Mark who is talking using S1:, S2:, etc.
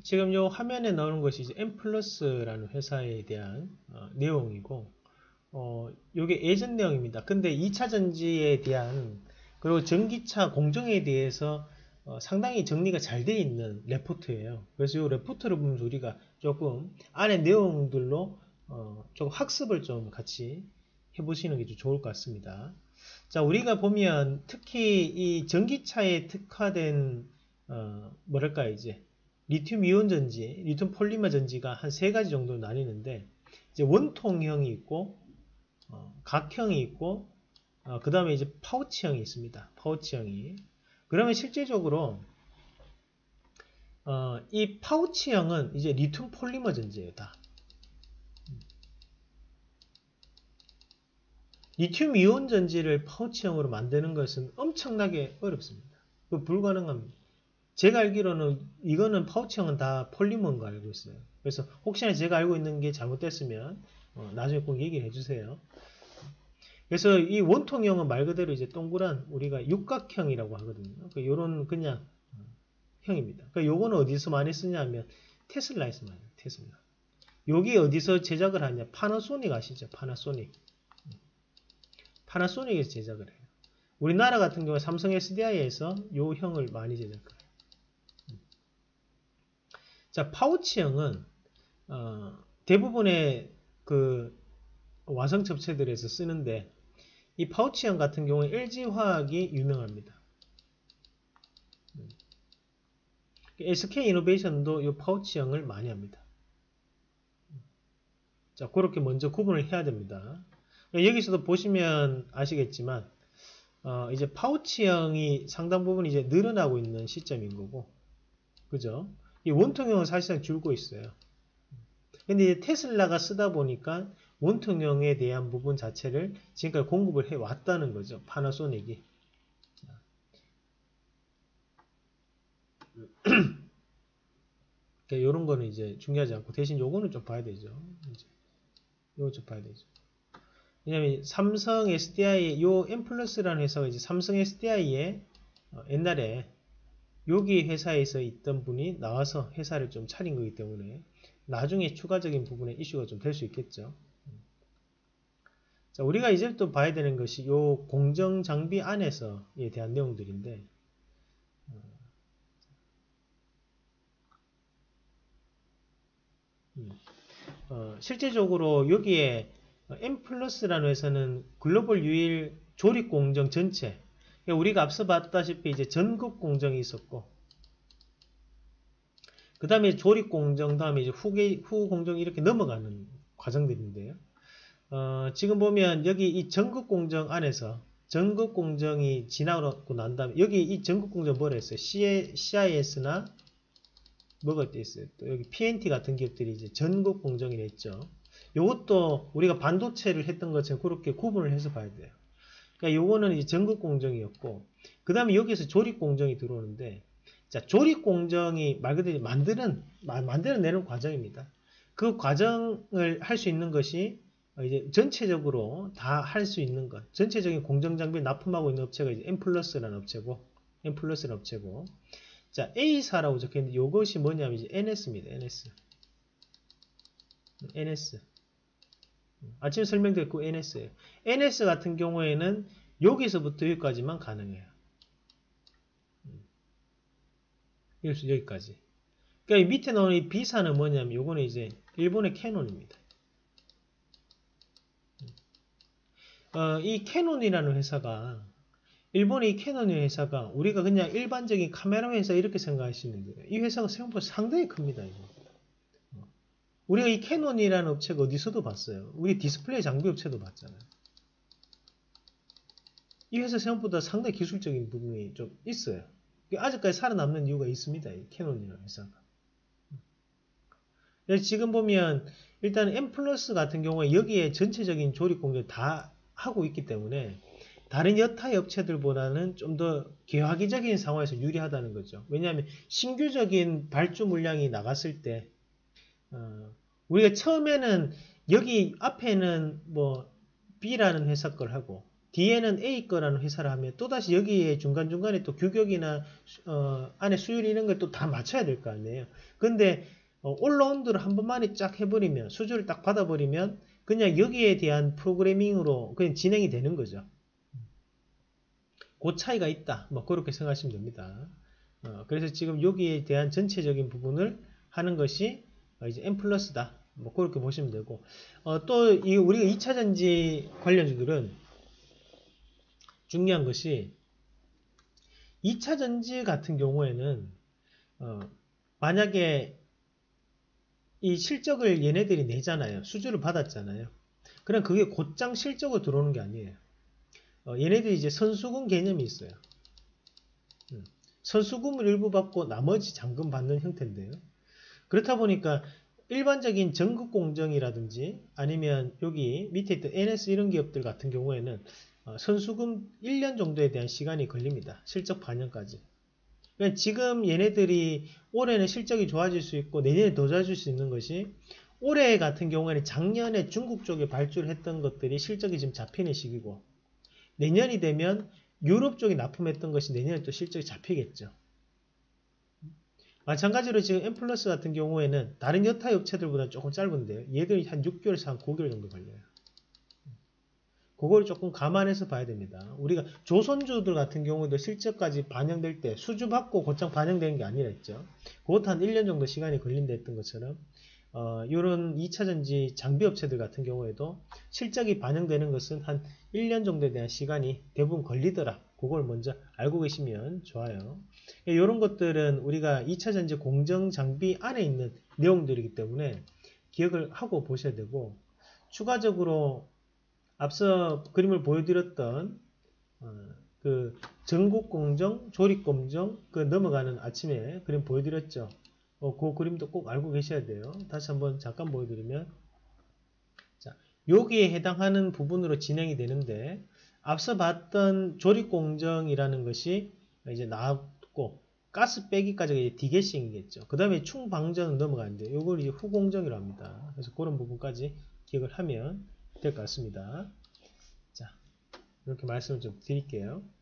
S1: 지금 요 화면에 나오는 것이 이제 M+라는 회사에 대한 내용이고, 요게 예전 내용입니다. 근데 2차 전지에 대한, 그리고 전기차 공정에 대해서 상당히 정리가 잘 되어 있는 레포트예요. 그래서 이 레포트를 보면서 우리가 조금 안에 내용들로 조금 학습을 좀 같이 해보시는 게 좀 좋을 것 같습니다. 자, 우리가 보면 특히 이 전기차에 특화된 뭐랄까 이제 리튬 이온 전지, 리튬 폴리머 전지가 한 세 가지 정도 나뉘는데, 이제 원통형이 있고 각형이 있고 그 다음에 이제 파우치형이 있습니다. 파우치형이. 그러면 실제적으로 이 파우치형은 이제 리튬 폴리머 전지예요. 다. 리튬 이온 전지를 파우치형으로 만드는 것은 엄청나게 어렵습니다. 불가능합니다. 제가 알기로는 이거는 파우치형은 다 폴리머인 거 알고 있어요. 그래서 혹시나 제가 알고 있는 게 잘못됐으면 나중에 꼭 얘기를 해주세요. 그래서 이 원통형은 말 그대로 이제 동그란 우리가 육각형이라고 하거든요. 요런 그냥 형입니다. 요거는 어디서 많이 쓰냐면 테슬라에서 많이 해요. 테슬라. 여기 어디서 제작을 하냐? 파나소닉 아시죠? 파나소닉. 파나소닉에서 제작을 해요. 우리나라 같은 경우에 삼성 SDI에서 요 형을 많이 제작을 해요. 자, 파우치형은 대부분의 그 와성 첩체들에서 쓰는데, 이 파우치형 같은 경우에 LG화학이 유명합니다. SK이노베이션도 이 파우치형을 많이 합니다. 자, 그렇게 먼저 구분을 해야 됩니다. 여기서도 보시면 아시겠지만 이제 파우치형이 상당 부분 이제 늘어나고 있는 시점인 거고, 그죠? 이 원통형은 사실상 줄고 있어요. 근데 이제 테슬라가 쓰다 보니까 원통형에 대한 부분 자체를 지금까지 공급을 해 왔다는 거죠. 파나소닉이. 이런 거는 이제 중요하지 않고, 대신 요거는 좀 봐야 되죠. 이제 요거 좀 봐야 되죠. 왜냐면 삼성 SDI 요 M+라는 회사가 이제 삼성 SDI에 옛날에 여기 회사에서 있던 분이 나와서 회사를 좀 차린 거기 때문에 나중에 추가적인 부분에 이슈가 좀 될 수 있겠죠. 자, 우리가 이제 또 봐야 되는 것이 요 공정 장비 안에서에 대한 내용들인데, 실제적으로 여기에 M+라는 회사는 글로벌 유일 조립 공정 전체, 우리가 앞서 봤다시피 이제 전국 공정이 있었고, 그 다음에 조립 공정, 다음에 이제 후 공정이 이렇게 넘어가는 과정들인데요. 지금 보면 여기 이 전국 공정 안에서 전국 공정이 지나고 난 다음에 여기 이 전국 공정 뭐라 했어요? CIS나 뭐가 또 있어요? 또 여기 PNT 같은 기업들이 이제 전국 공정이 했죠. 요것도 우리가 반도체를 했던 것처럼 그렇게 구분을 해서 봐야 돼요. 그러니까 요거는 이제 전국 공정이었고, 그 다음에 여기서 조립 공정이 들어오는데, 자, 조립 공정이 말 그대로 만들어내는 과정입니다. 그 과정을 할 수 있는 것이 이제 전체적으로 다 할 수 있는 것, 전체적인 공정 장비를 납품하고 있는 업체가 이제 M+라는 업체고, M+라는 업체고, 자, A사라고 적혀있는데 이것이 뭐냐면 이제 NS입니다. NS. 아침에 설명드렸고 NS예요. NS 같은 경우에는 여기서부터 여기까지만 가능해요. 여기까지. 그러니까 밑에 나오는 이 B사는 뭐냐면 요거는 이제 일본의 캐논입니다. 이 캐논이라는 회사가, 일본의 이 캐논의 회사가 우리가 그냥 일반적인 카메라 회사 이렇게 생각하시면 돼요. 이 회사가 생각보다 상당히 큽니다. 이거. 우리가 이 캐논이라는 업체가 어디서도 봤어요. 우리 디스플레이 장비 업체도 봤잖아요. 이 회사 생각보다 상당히 기술적인 부분이 좀 있어요. 아직까지 살아남는 이유가 있습니다. 이 캐논이라는 회사가. 지금 보면 일단 M+ 같은 경우에 여기에 전체적인 조립 공정을 다 하고 있기 때문에 다른 여타의 업체들보다는 좀 더 개화기적인 상황에서 유리하다는 거죠. 왜냐하면 신규적인 발주 물량이 나갔을 때 우리가 처음에는 여기 앞에는 뭐 B라는 회사 걸 하고 뒤에는 A 거라는 회사를 하면 또다시 여기에 중간중간에 또 규격이나 안에 수율 이런 걸 또 다 맞춰야 될 거 아니에요. 근데 올라운드를 한 번만에 쫙 해버리면 수주를 딱 받아버리면 그냥 여기에 대한 프로그래밍으로 그냥 진행이 되는 거죠. 그 차이가 있다. 뭐 그렇게 생각하시면 됩니다. 그래서 지금 여기에 대한 전체적인 부분을 하는 것이 이제 M 플러스다. 뭐 그렇게 보시면 되고 또 이 우리가 2차전지 관련주들은 중요한 것이 2차전지 같은 경우에는 만약에 이 실적을 얘네들이 내잖아요. 수주를 받았잖아요. 그럼 그게 곧장 실적으로 들어오는 게 아니에요. 얘네들이 이제 선수금 개념이 있어요. 선수금을 일부 받고 나머지 잔금 받는 형태인데요. 그렇다 보니까 일반적인 전국 공정이라든지 아니면 여기 밑에 있던 NS 이런 기업들 같은 경우에는 선수금 1년 정도에 대한 시간이 걸립니다. 실적 반영까지. 그러니까 지금 얘네들이 올해는 실적이 좋아질 수 있고 내년에 더 좋아질 수 있는 것이 올해 같은 경우에는 작년에 중국 쪽에 발주했던 것들이 실적이 지금 잡히는 시기고 내년이 되면 유럽 쪽에 납품했던 것이 내년에 또 실적이 잡히겠죠. 마찬가지로 지금 M 플러스 같은 경우에는 다른 여타 업체들보다 조금 짧은데요. 얘들이 한 6개월에서 한 9개월 정도 걸려요. 그걸 조금 감안해서 봐야 됩니다. 우리가 조선주들 같은 경우도 실적까지 반영될 때 수주 받고 곧장 반영되는 게 아니라 했죠. 그것도 한 1년 정도 시간이 걸린다 했던 것처럼 이런 2차전지 장비업체들 같은 경우에도 실적이 반영되는 것은 한 1년 정도에 대한 시간이 대부분 걸리더라. 그걸 먼저 알고 계시면 좋아요. 이런 것들은 우리가 2차전지 공정 장비 안에 있는 내용들이기 때문에 기억을 하고 보셔야 되고 추가적으로 앞서 그림을 보여드렸던 그 전국공정, 조립공정 그 넘어가는 아침에 그림 보여드렸죠. 그 그림도 꼭 알고 계셔야 돼요. 다시 한번 잠깐 보여드리면 자, 여기에 해당하는 부분으로 진행이 되는데 앞서 봤던 조립공정이라는 것이 이제 나왔고 가스 빼기까지가 이제 디게싱이겠죠. 그 다음에 충방전은 넘어가는데 이걸 이제 후공정이라고 합니다. 그래서 그런 부분까지 기억을 하면 될 것 같습니다. 자, 이렇게 말씀을 좀 드릴게요.